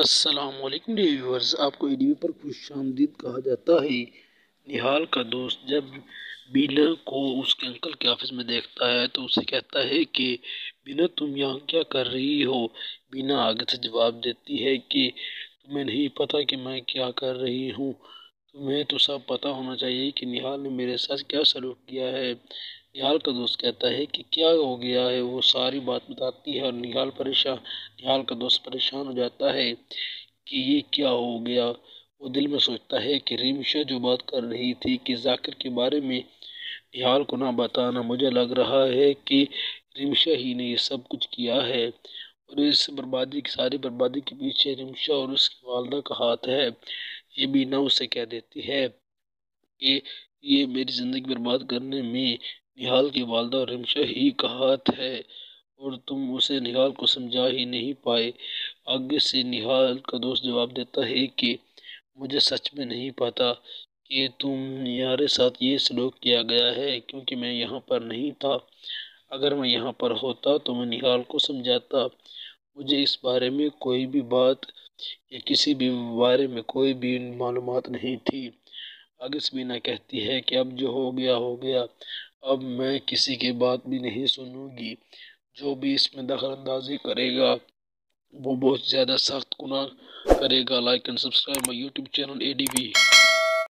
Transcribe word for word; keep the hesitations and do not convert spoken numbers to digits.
السلام علیکم ویورز، آپ کو ای ڈی وی پر خوش آمدید کہا جاتا ہے۔ نہال کا دوست جب بینا کو اس کے انکل کے آفس میں دیکھتا ہے تو اسے کہتا ہے کہ بینا تم یہاں کیا کر رہی ہو؟ بینا آگے سے جواب دیتی ہے کہ تمہیں نہیں پتا کہ میں کیا کر رہی ہوں، تمہیں تو سب پتا ہونا چاہیے کہ نہال نے میرے ساتھ کیا سلوک کیا ہے۔ نہال کا دوست کہتا ہے کہ کیا ہو گیا ہے، وہ ساری بات بتاتی ہے اور نہال پریشان نہال کا دوست پریشان ہو جاتا ہے کہ یہ کیا ہو گیا۔ وہ دل میں سوچتا ہے کہ ریمشا جو بات کر رہی تھی کہ ذاکر کے بارے میں نہال کو نہ بتانا، مجھے لگ رہا ہے کہ ریمشا ہی نے یہ سب کچھ کیا ہے اور اس بربادی کی ساری بربادی کے پیچھے ریمشا اور اس کی والدہ کا ہاتھ ہے۔ یہ بینا اسے کہہ دیتی ہے کہ یہ میری زندگی برباد کرنے میں نہال کی والدہ اور ریمشا ہی کا ہاتھ ہے اور تم اسے نہال کو سمجھا ہی نہیں پائے۔ آگے سے نہال کا دوست جواب دیتا ہے کہ مجھے سچ میں نہیں پتا کہ تمہارے ساتھ یہ سلوک کیا گیا ہے، کیونکہ میں یہاں پر نہیں تھا۔ اگر میں یہاں پر ہوتا تو میں نہال کو سمجھاتا۔ مجھے اس بارے میں کوئی بھی بات یا کسی بھی بارے میں کوئی بھی معلومات نہیں تھی۔ آگے سے بینا کہتی ہے کہ اب جو ہو گیا ہو گیا، اب میں کسی کی بات بھی نہیں سنوں گی۔ جو بھی اس میں دخل اندازی کرے گا وہ بہت زیادہ سخت گناہ کرے گا۔ Like and subscribe my YouTube channel A D we.